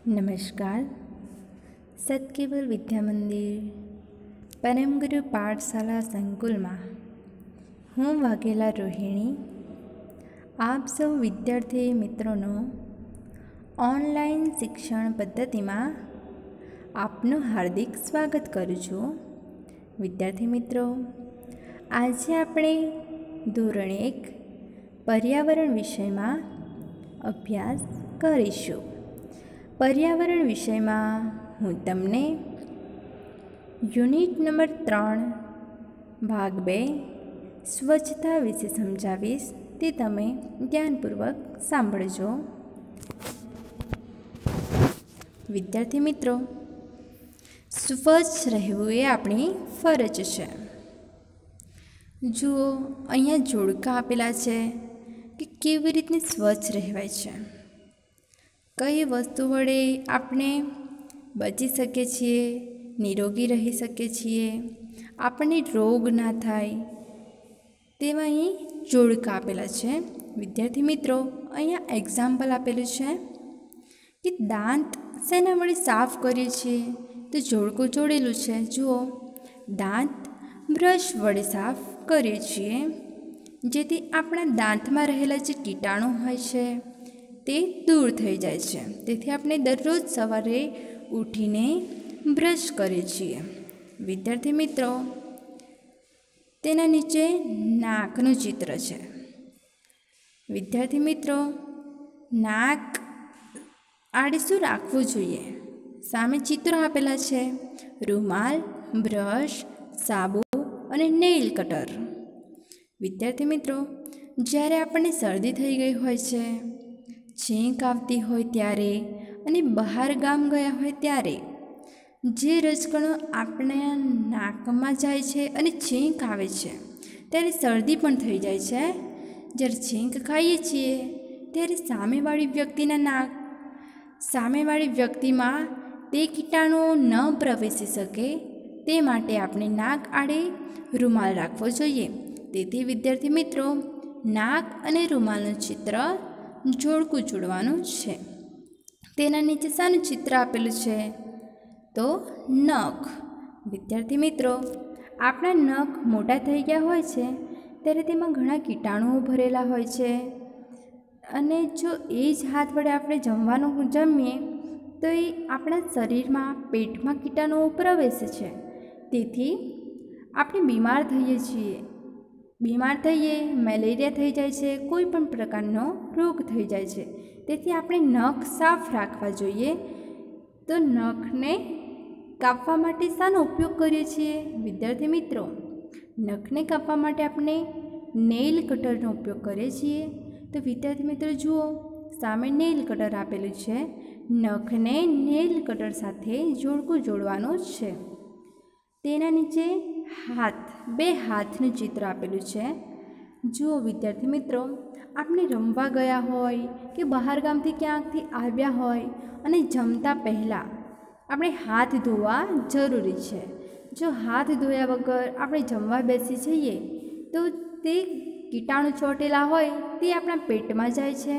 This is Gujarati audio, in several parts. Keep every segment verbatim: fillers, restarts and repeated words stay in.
नमस्कार। सतकेवल विद्या मंदिर परमगुरु पाठशाला संकुल में हूँ वाघेला रोहिणी आप सौ विद्यार्थी मित्रों ऑनलाइन शिक्षण पद्धति में आपनु हार्दिक स्वागत करूँ छूँ। विद्यार्थी मित्रों, आज आपणे धोरण एक पर्यावरण विषय में अभ्यास करीशुं। पर्यावरण विषय में हूँ तमने यूनिट नंबर त्रण भाग बे स्वच्छता विषे समझावीश, ते तमे ध्यानपूर्वक सांभळजो। विद्यार्थी मित्रों, स्वच्छ रहेवुं ए आपणी फरज छे। जुओ, अहींया जोड़का आपेला छे कि केवी रीते स्वच्छ रहेवाय छे। कई वस्तु वडे आपणे बची सके छीए, निरोगी रही सके छीए, आपणे रोग ना थाय तेवा अहीं जोड़का आपेला छे। विद्यार्थी मित्रों, अहींया एक्जाम्पल आपेलुं छे कि दांत सेना वडे साफ करीए छीए, तो जोड़को जोड़ेलुं छे। जुओ, दांत ब्रश वडे साफ करीए छीए जेथी आपणा दांतमां रहेला जे कीटाणु होय छे ते दूर थई जाय छे। तेथी आपणे दररोज सवारे उठीने ब्रश करीए छीए। विद्यार्थी मित्रों, तेना नीचे नाकनुं चित्र छे। विद्यार्थी मित्रों, नाक आड़े शुं राखवुं जोईए? सामे चित्रो आपेला छे, रूमाल, ब्रश, साबु अने नेल कटर। विद्यार्थी मित्रों, ज्यारे आपणे शरदी थई गई होय छे, छींक आवती होय त्यारे अने बहार गाम गया होय त्यारे जे रजकणो आपणे नाकमां जाय छे अने छींक आवे छे त्यारे शरदी पण थई जाय छे। ज्यारे छींक खाईए छीए त्यारे सामेवाળી व्यक्तिना नाक सामेवाળી व्यक्तिमां ते कीटाणुओ न प्रवेशी शके ते माटे आपणे नाक आड़े रूमाल राखवो जोईए। तेथी विद्यार्थी मित्रों, नाक अने रूमालनुं चित्र जोड़कું જોડવાનું છે। તેના નીચે શાનું ચિત્ર આપેલું છે? તો નખ। વિદ્યાર્થી મિત્રો, આપણા નખ મોટા થઈ ગયા હોય છે ત્યારે તેમાં ઘણા કીટાણુઓ ભરેલા હોય છે અને જો એ જ હાથ વડે આપણે જમવાનું જમીએ તો એ આપણા શરીરમાં પેટમાં કીટાણુઓ પ્રવેશે છે, તેથી આપણે બીમાર થઈએ છીએ। बीमार थईए, मेलेरिया थई जाय छे, कोई पण प्रकारनो रोग थई जाय छे। तेथी आपणे नख साफ राखवा जोईए। तो नखने कापवा माटे शानो उपयोग करीए छीए? विद्यार्थी मित्रों, नखने कापवा माटे आपणे नेल कटरनो उपयोग करीए छीए। तो विद्यार्थी मित्रों जुओ, सामे नेल कटर आपेलुं छे। नखने नेल कटर साथे जोड़कું जोड़वानुं छे। तेना नीचे हाथ बे हाथनुं चित्र आपेलुं छे। जुओ विद्यार्थी मित्रों, आपणे रमवा गया होय कि बहार गामथी क्यांकथी आव्या होय अने जमता पहला आपणे हाथ धोवा जरूरी छे। जो हाथ धोया वगर आपणे जमवा बेसी जईए तो ते कीटाणु ચોટેલા होय ते आपणा पेटमां जाय छे,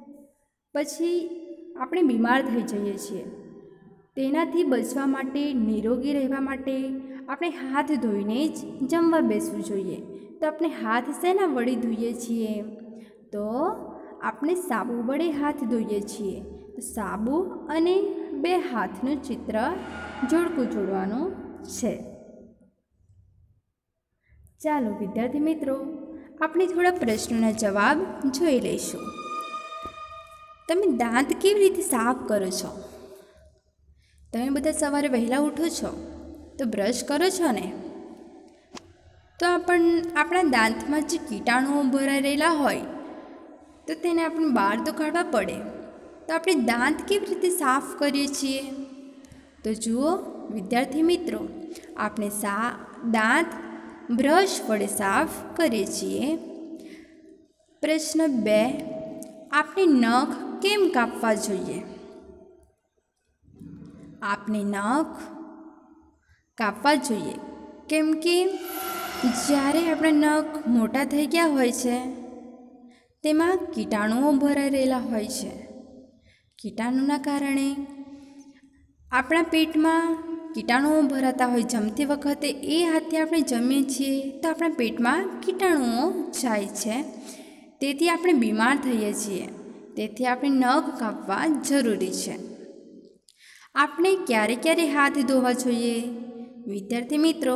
पछी आपणे बीमार थई जईए छीए। तेनाथी बचवा माटे, निरोगी रहेवा माटे આપણે હાથ ધોઈને જ જમવા બેસવું જોઈએ। તો આપણે હાથ શેના વડે ધોઈએ છીએ? તો આપણે સાબુ વડે હાથ ધોઈએ છીએ। તો સાબુ અને બે હાથનું ચિત્ર જોડકું જોડવાનું છે। ચાલો વિદ્યાર્થી મિત્રો, આપણે થોડા પ્રશ્નોના જવાબ જોઈ લઈશું। તમે દાંત કેવી રીતે સાફ કરો છો? તમે બધા સવારે વહેલા ઉઠો છો तो ब्रश करो छो ने? तो आपण आपणा दांतमां जे कीटाणुओ भरायेला होय तो तेने आपण बहार तो काढवा पड़े। तो आपणे दांत केवी रीते साफ करीए छीए? तो जुओ विद्यार्थी मित्रों, आपणे सा दांत ब्रश वडे साफ करीए छीए। प्रश्न बे, आपणे नख केम कापवा जोईए? आपणे नख कापवा जोईए केम के ज्यारे आपणा नख मोटा थई गया होय छे तेमां कीटाणुओ भराई रहेला होय छे। कीटाणुना कारणे આપણા પેટમાં કીટાણુઓ ભરાતા હોય જમતી વખતે, એ હાથે આપણે જમીએ છીએ તો આપણા પેટમાં કીટાણુઓ જાય છે, તેથી આપણે બીમાર થઈએ છીએ. તેથી આપણે નખ કાપવા જરૂરી છે. આપણે ક્યારે ક્યારે હાથ ધોવા જોઈએ? વિદ્યાર્થી મિત્રો,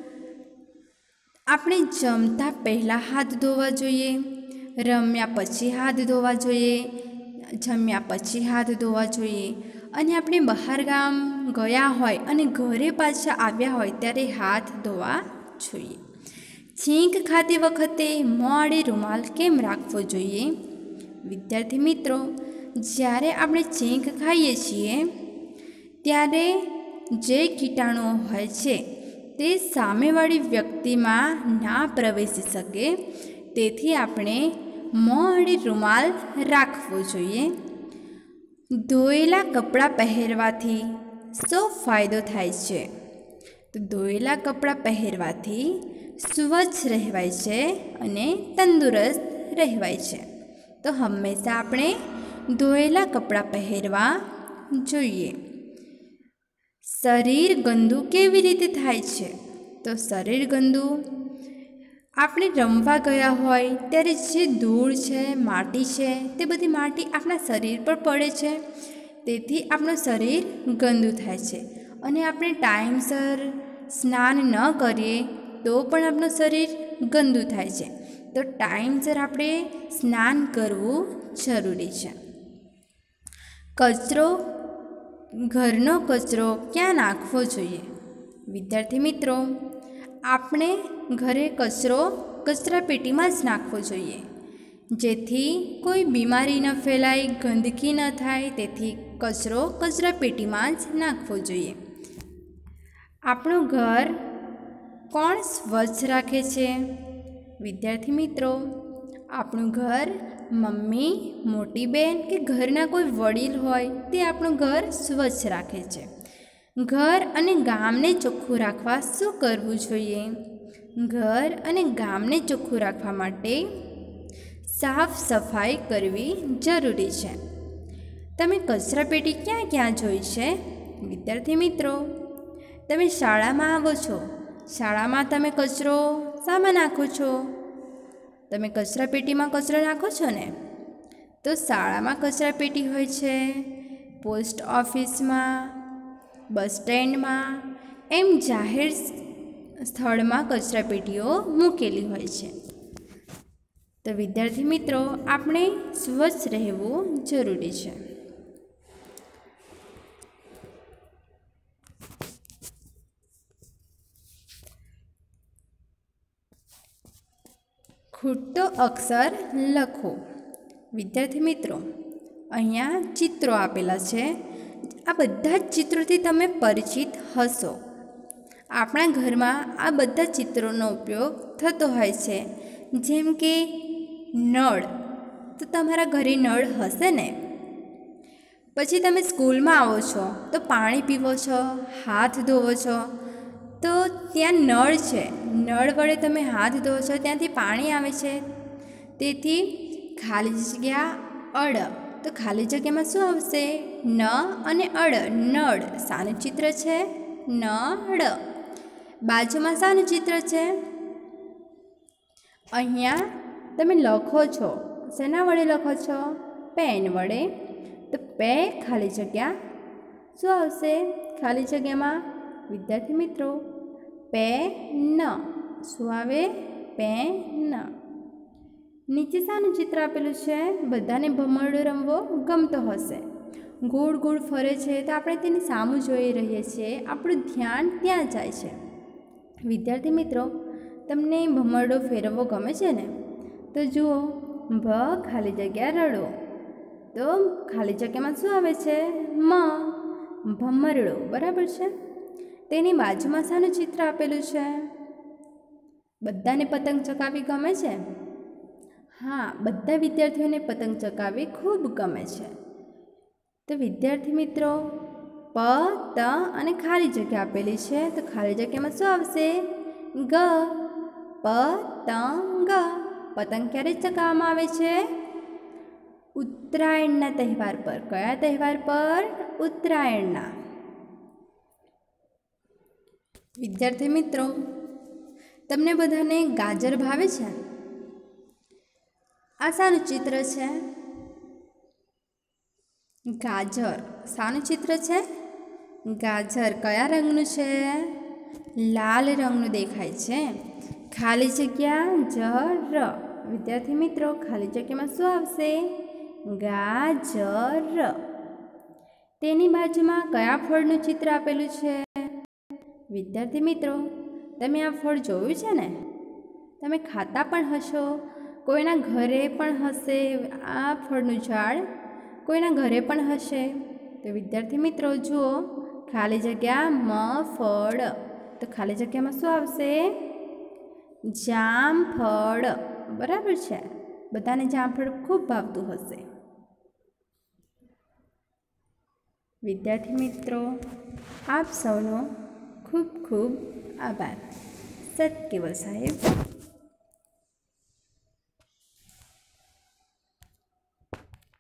આપણે જમતા પહેલાં હાથ ધોવા જોઈએ, રમ્યા પછી હાથ ધોવા જોઈએ, જમ્યા પછી હાથ ધોવા જોઈએ, અને આપણે બહાર ગામ ગયા હોય અને ઘરે પાછા આવ્યા હોય ત્યારે હાથ ધોવા જોઈએ. છીંક ખાતી વખતે મોં આડે રૂમાલ કેમ રાખવો જોઈએ? વિદ્યાર્થી મિત્રો, જ્યારે આપણે છીંક ખાઈએ છીએ ત્યારે જે કીટાણુઓ હોય છે તે સામેવાળી વ્યક્તિમાં ના પ્રવેશી શકે, તેથી આપણે મોં આડે રૂમાલ રાખવો જોઈએ. ધોયેલા કપડાં પહેરવાથી શો ફાયદો થાય છે? તો ધોયેલા કપડાં પહેરવાથી સ્વચ્છ રહેવાય છે અને તંદુરસ્ત રહેવાય છે. તો હંમેશા આપણે ધોયેલા કપડાં પહેરવા જોઈએ. શરીર ગંદુ કેવી રીતે થાય છે? તો શરીર ગંદુ આપણે રમવા ગયા હોય ત્યારે જે ધૂળ છે, માટી છે, તે બધી માટી આપણા શરીર પર પડે છે, તેથી આપણું શરીર ગંદુ થાય છે. અને આપણે ટાઈમસર સ્નાન ન કરીએ તો પણ આપણું શરીર ગંદુ થાય છે. તો ટાઈમસર આપણે સ્નાન કરવું જરૂરી છે. કચરો, ઘરનો કચરો ક્યાં નાખવો જોઈએ? વિદ્યાર્થી મિત્રો, આપણે ઘરે કચરો કચરાપેટીમાં જ નાખવો જોઈએ, જેથી કોઈ બીમારી ન ફેલાય, ગંદકી ન થાય, તેથી કચરો કચરાપેટીમાં જ નાખવો જોઈએ. આપણું ઘર કોણ સ્વચ્છ રાખે છે? વિદ્યાર્થી મિત્રો, આપણું ઘર મમ્મી, મોટી બહેન કે ઘરના કોઈ વડીલ હોય તે આપણું ઘર સ્વચ્છ રાખે છે. ઘર અને ગામને ચોખ્ખું રાખવા શું કરવું જોઈએ? ઘર અને ગામને ચોખ્ખું રાખવા માટે સાફ સફાઈ કરવી જરૂરી છે. તમે કચરાપેટી ક્યાં ક્યાં જોઈ છે? વિદ્યાર્થી મિત્રો, તમે શાળામાં આવો છો, શાળામાં તમે કચરો શામાં નાખો છો? તમે કચરાપેટીમાં કચરો નાખો છો ને? તો શાળામાં કચરાપેટી હોય છે, પોસ્ટ ઓફિસમાં, બસ સ્ટેન્ડમાં, એમ જાહેર સ્થળમાં કચરાપેટીઓ મૂકેલી હોય છે. તો વિદ્યાર્થી મિત્રો, આપણે સ્વચ્છ રહેવું જરૂરી છે. ખૂટતો અક્ષર લખો. વિદ્યાર્થી મિત્રો, અહીંયા ચિત્રો આપેલા છે. આ બધા જ ચિત્રોથી તમે પરિચિત હશો. આપણા ઘરમાં આ બધા ચિત્રોનો ઉપયોગ થતો હોય છે. જેમ કે નળ, તો તમારા ઘરે નળ હશે ને? પછી તમે સ્કૂલમાં આવો છો તો પાણી પીવો છો, હાથ ધોવો છો, તો ત્યાં નળ છે, નળ વડે તમે હાથ ધોવો છો, ત્યાંથી પાણી આવે છે. તેથી ખાલી જગ્યા અડ, તો ખાલી જગ્યામાં શું આવશે? ન અને અડ, નળ. શાનું ચિત્ર છે? નળ. બાજુમાં શાનું ચિત્ર છે? અહીંયા તમે લખો છો, શેના વડે લખો છો? પેન વડે. તો પે ખાલી જગ્યા શું આવશે ખાલી જગ્યામાં? વિદ્યાર્થી મિત્રો, પેન. શું આવે? પેન. નીચે શાનું ચિત્ર આપેલું છે? બધાને ભમરડો રમવો ગમતો હશે. ગોળ ગોળ ફરે છે તો આપણે તેની સામું જોઈ રહીએ છીએ, આપણું ધ્યાન ત્યાં જાય છે. વિદ્યાર્થી મિત્રો, તમને ભમરડો ફેરવવો ગમે છે ને? તો જુઓ, ભ ખાલી જગ્યા રડો, તો ખાલી જગ્યામાં શું આવે છે? મ, ભમરડો. બરાબર છે. તેની બાજુમાં શાનું ચિત્ર આપેલું છે? બધાને પતંગ ચગાવવી ગમે છે? હા, બધા વિદ્યાર્થીઓને પતંગ ચગાવવી ખૂબ ગમે છે. તો વિદ્યાર્થી મિત્રો, પ, ત અને ખાલી જગ્યા આપેલી છે, તો ખાલી જગ્યામાં શું આવશે? ગ, પતંગ. પતંગ ક્યારે ચગાવવામાં આવે છે? ઉત્તરાયણના તહેવાર પર. કયા તહેવાર પર? ઉત્તરાયણના. વિદ્યાર્થી મિત્રો, તમને બધાને ગાજર ભાવે છે? આ શાનું ચિત્ર છે? ગાજર. શાનું ચિત્ર છે? ગાજર. કયા રંગનું છે? લાલ રંગનું દેખાય છે. ખાલી જગ્યા જર. વિદ્યાર્થી મિત્રો, ખાલી જગ્યામાં શું આવશે? ગાજર. તેની બાજુમાં કયા ફળનું ચિત્ર આપેલું છે? વિદ્યાર્થી મિત્રો, તમે આ ફળ જોયું છે ને? તમે ખાતા પણ હશો, કોઈના ઘરે પણ હશે. આ ફળનું ઝાડ કોઈના ઘરે પણ હશે. તો વિદ્યાર્થી મિત્રો જુઓ, ખાલી જગ્યા મ ફળ. તો ખાલી જગ્યામાં શું આવશે? જામફળ. બરાબર છે. બધાને જામફળ ખૂબ ભાવતું હશે. વિદ્યાર્થી મિત્રો, આપ સૌનો ખૂબ ખૂબ આભાર. સત કેવલ સાહેબ.